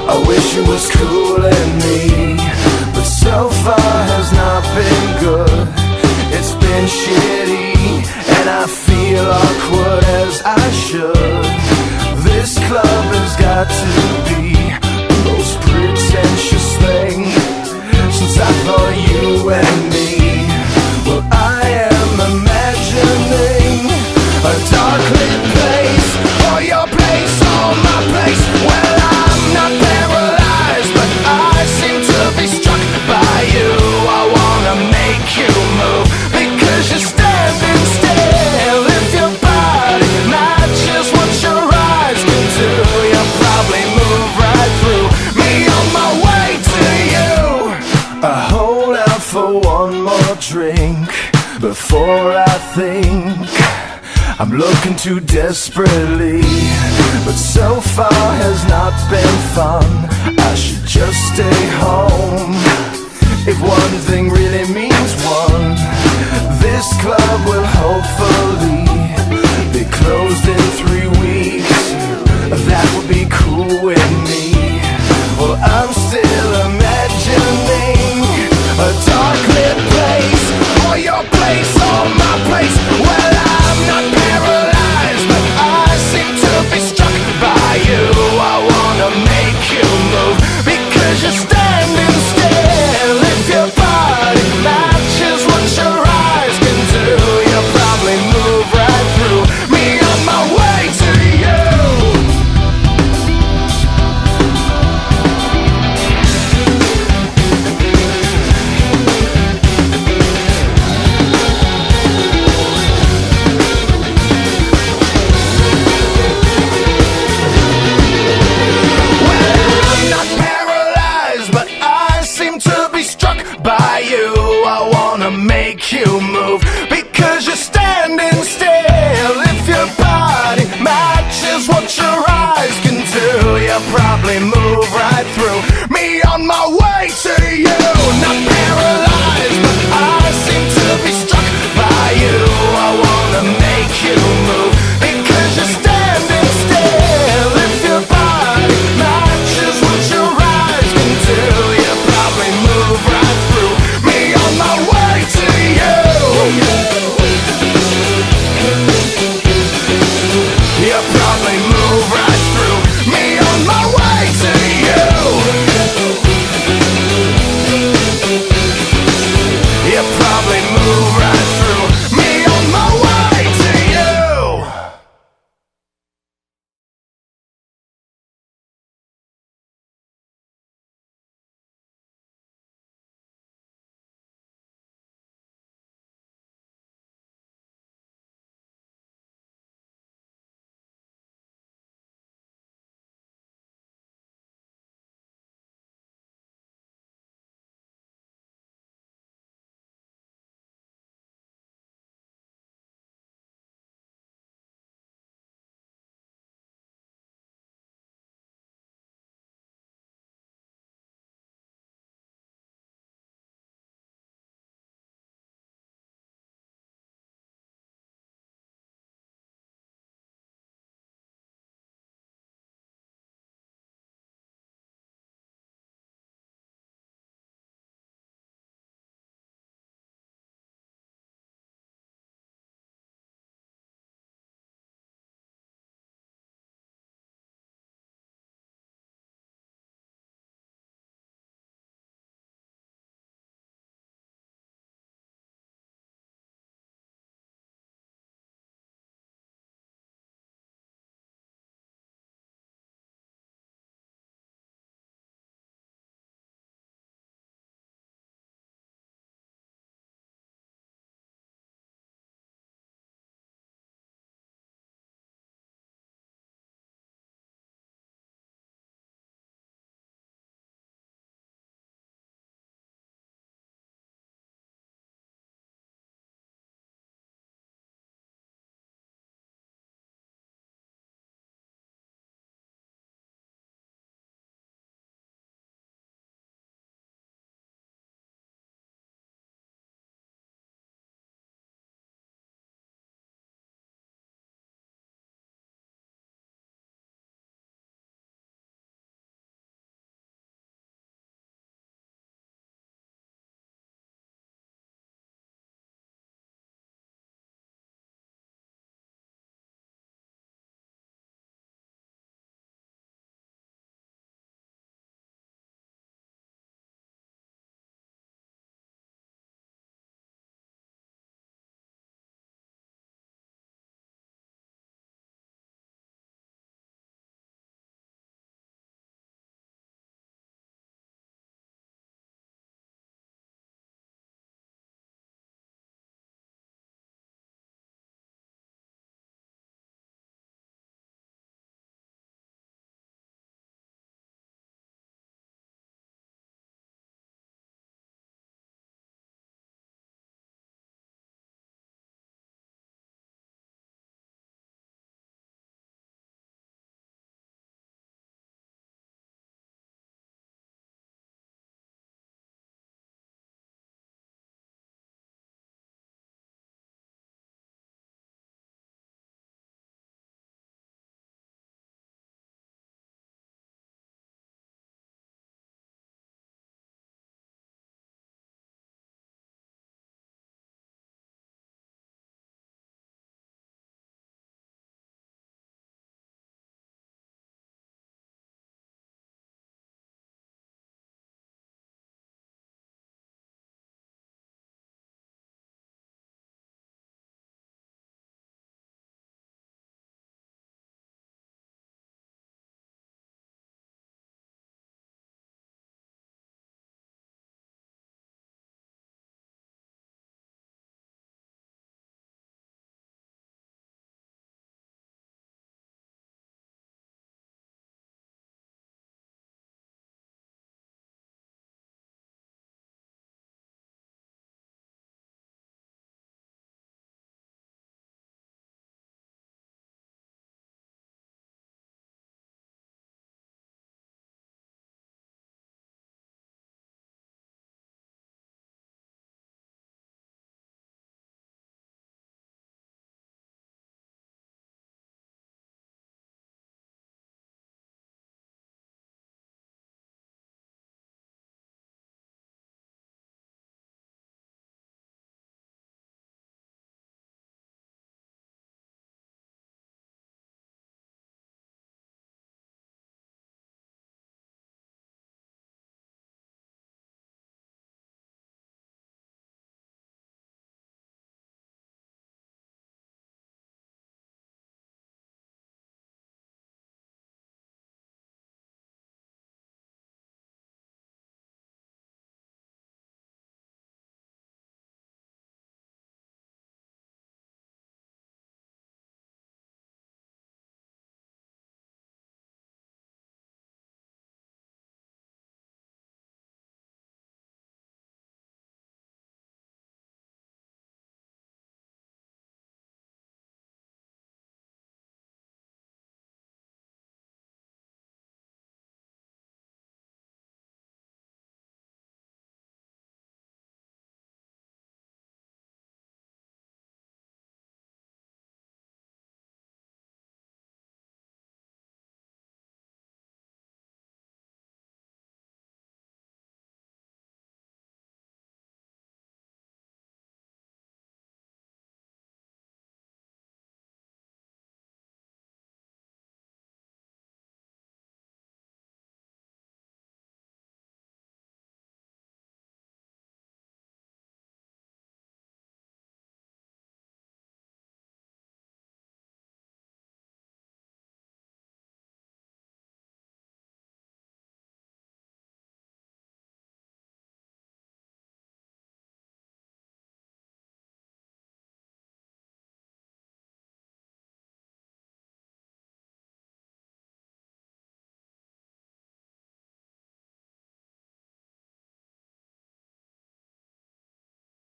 I wish it was cooling me, but so far has not been good. It's been shitty, and I feel awkward as I should. This club has got to be the most pretentious thing since I thought you and me. Well, I am imagining a dark lit place, or your place, or my place. Well, I'm not paralyzed, but I seem to be struck by you. I wanna make you move, because you're standing still. If your body matches what your eyes can do, you'll probably move right through me on my way to you. I hold out for one more drink before I think I'm looking too desperately, but so far has not been fun. I should just stay home. If one thing really means one, this club will hopefully be closed in 3 weeks. That would be cool with me. Well, I'm still imagining a dark lit place, or your place, or my place. Well, I'm not paralyzed, but I seem to be struck by you. I wanna make you move, because you're standing still. If your body matches what your eyes can do, you'll probably move right through me on my way to you. By you, I wanna make you move, because you're standing still. If your body matches what your eyes can do, you'll probably move right through me on my way to you. Not paralyzed.